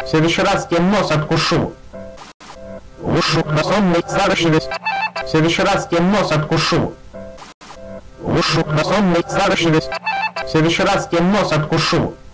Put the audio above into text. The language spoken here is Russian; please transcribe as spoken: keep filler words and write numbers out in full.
В следующий раз кем нос откушу. Ушу красонный старший. В следующий раз кем нос откушу. Ушу красонный старший. В следующий раз кем нос откушу.